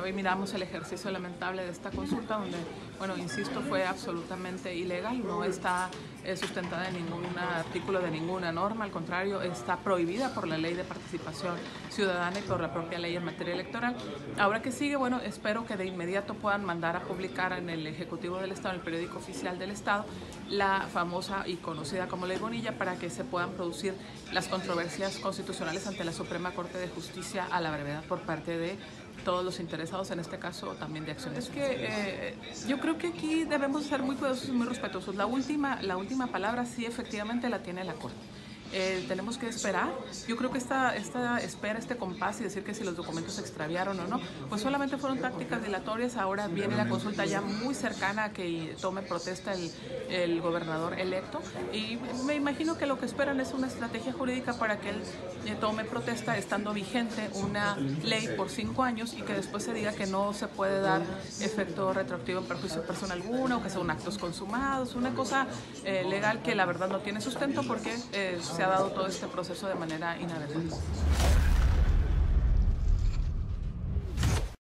hoy miramos el ejercicio lamentable de esta consulta donde, bueno, insisto, fue absolutamente ilegal, no está sustentada en ningún artículo de ninguna norma, al contrario, está prohibida por la Ley de Participación Ciudadana y por la propia ley en materia electoral. Ahora que sigue, bueno, espero que de inmediato puedan mandar a publicar en el Ejecutivo del Estado, en el periódico oficial del Estado, la famosa y conocida como Ley Bonilla, para que se puedan producir las controversias constitucionales ante la Suprema Corte de Justicia a la brevedad por parte de todos los interesados, en este caso también de Acción Nacional. Yo creo que aquí debemos ser muy cuidadosos y muy respetuosos. La última palabra sí efectivamente la tiene la Corte. Tenemos que esperar. Yo creo que esta espera, este compás y decir que si los documentos se extraviaron o no, pues solamente fueron tácticas dilatorias. Ahora viene la consulta ya muy cercana a que tome protesta el gobernador electo y me imagino que lo que esperan es una estrategia jurídica para que él tome protesta estando vigente una ley por 5 años y que después se diga que no se puede dar efecto retroactivo en perjuicio de persona alguna o que son actos consumados, una cosa legal que la verdad no tiene sustento porque se ha dado todo este proceso de manera inadecuada.